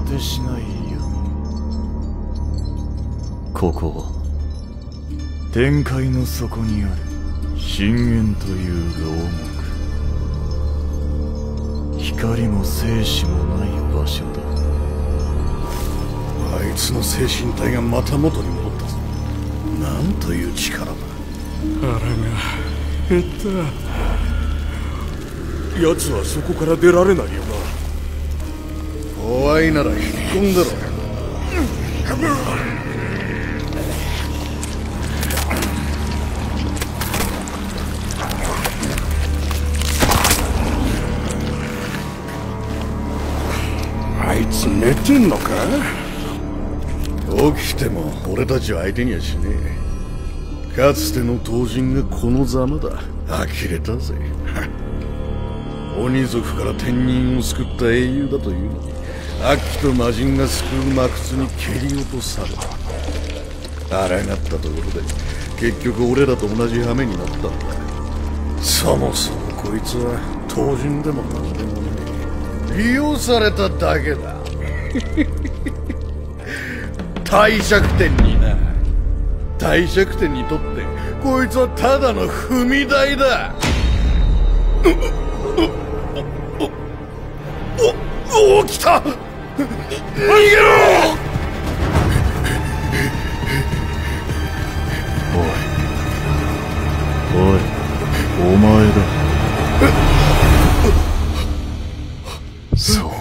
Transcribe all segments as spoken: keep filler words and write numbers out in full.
果てしないよ。ここは天界の底にある深淵という牢獄。光も生死もない場所だ。 あいつの精神体がまた元に戻ったぞ。なんという力だ。 腹が減った。奴はそこから出られないよな。 怖いなら引き込んでろ。 あいつ寝てんのか？ 起きても俺たちを相手にはしねえ。かつての刀人がこのざまだ。呆れたぜ。鬼族から天人を救った英雄だというのに、悪鬼と魔人が救う魔窟に蹴り落とされた。抗ったところで結局俺らと同じ羽目になったんだ。そもそもこいつは刀人でも何でもねえ。利用されただけだ。帝釈天にな。帝釈天にとってこいつはただの踏み台だ。おお、来た。逃げろ。 おいおい、お前だ。そう、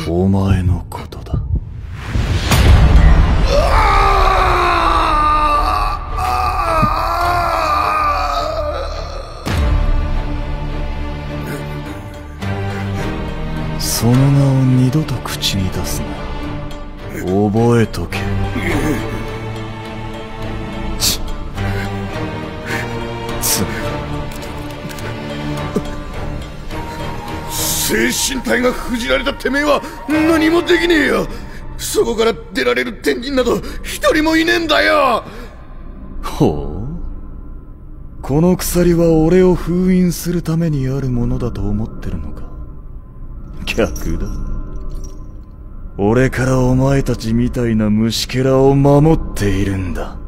お前のことだ。その名を二度と口に出すな。覚えとけ。ちつ精神体が封じられたてめえは何もできねえよ。そこから出られる天人など一人もいねえんだよ。 ほう、この鎖は俺を封印するためにあるものだと思ってるのか。逆だ。俺からお前たちみたいな虫けらを守っているんだ。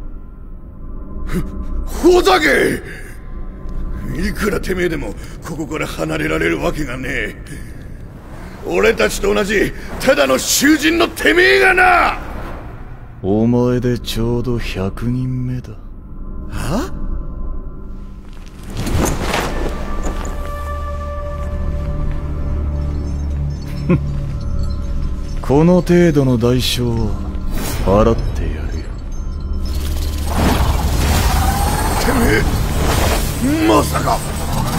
ほざけ！いくらてめえでもここから離れられるわけがねえ。俺たちと同じただの囚人のてめえがな。 お前でちょうどひゃくにんめだ。 は？ この程度の代償は払ってやるよ。 てめえ、まさか。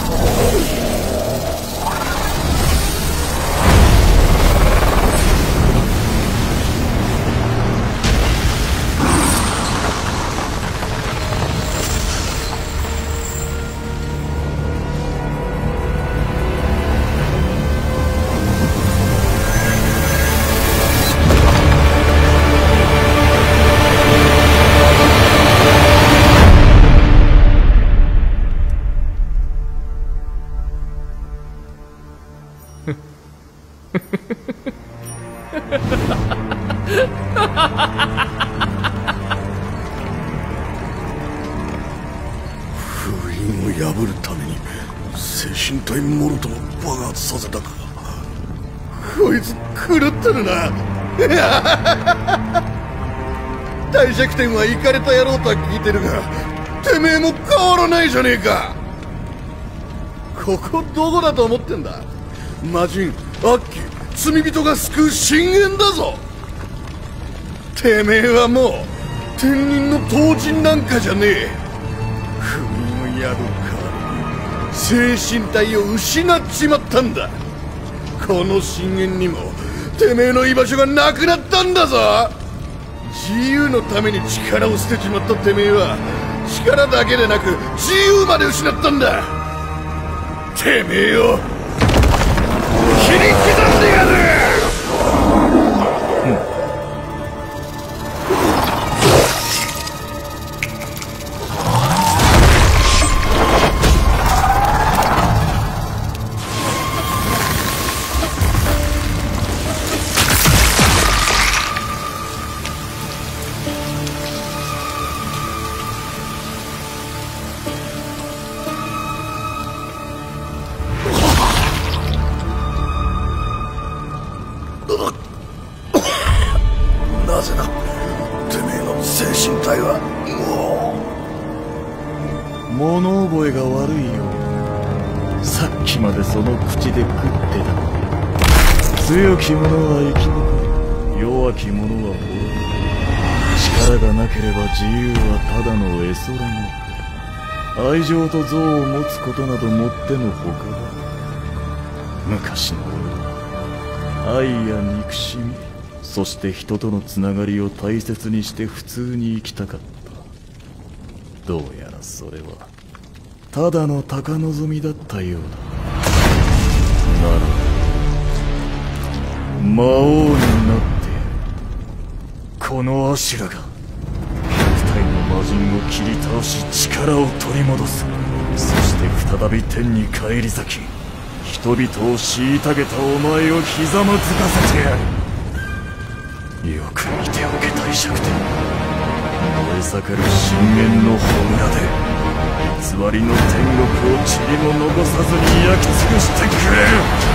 封印を破るために精神体モルトを爆発させたか。こいつ狂ってるな。帝釈天はイカれた野郎とは聞いてるが、てめえも変わらないじゃねえか。ここどこだと思ってんだ。魔人、悪鬼、罪人が救う深淵だぞ。てめえはもう天人の刀人なんかじゃねえ。封印を破る代わりに精神体を失っちまったんだ。この深淵にもてめえの居場所がなくなったんだぞ。自由のために力を捨てちまったてめえは力だけでなく自由まで失ったんだ。てめえを切り刻んでやる。 物覚えが悪いよう。さっきまでその口で食ってたのに。強き者は生き残り、弱き者は滅ぶ。力がなければ自由はただの絵空の愛情と憎悪を持つことなどもってのほかだ。昔の俺は愛や憎しみ、そして人とのつながりを大切にして普通に生きたかった。どうやらそれはただの高望みだったようだ。なら魔王になってこのアシュラが百体の魔人を切り倒し力を取り戻す。そして再び天に返り咲き、人々を虐げたお前をひざまずかせてやる。よく見ておけ大弱点。燃え盛る深淵の炎で偽りの天国を塵も残さずに焼き尽くしてくれる。